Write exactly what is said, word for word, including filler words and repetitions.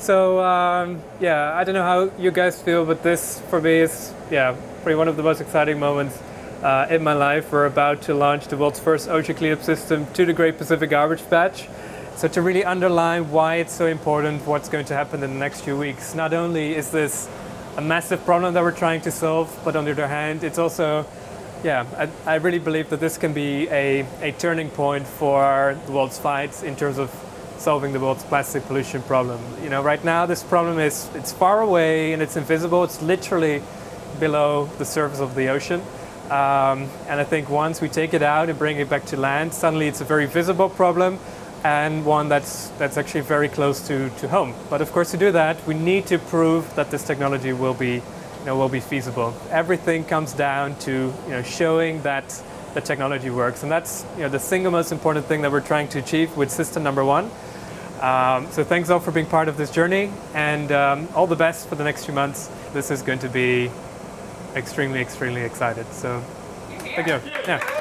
So um, yeah, I don't know how you guys feel, but this for me is yeah, probably one of the most exciting moments uh, in my life. We're about to launch the world's first ocean cleanup system to the Great Pacific Garbage Patch. So to really underline why it's so important, what's going to happen in the next few weeks. Not only is this a massive problem that we're trying to solve, but on the other hand, it's also, yeah, I, I really believe that this can be a, a turning point for the world's fights in terms of solving the world's plastic pollution problem. You know, right now this problem is, it's far away and it's invisible. It's literally below the surface of the ocean. Um, and I think once we take it out and bring it back to land, suddenly it's a very visible problem and one that's, that's actually very close to, to home. But of course, to do that, we need to prove that this technology will be, you know, will be feasible. Everything comes down to, you know, showing that the technology works. And that's, you know, the single most important thing that we're trying to achieve with system number one. Um, so thanks all for being part of this journey, and um, all the best for the next few months. This is going to be extremely, extremely excited. So thank you. Yeah.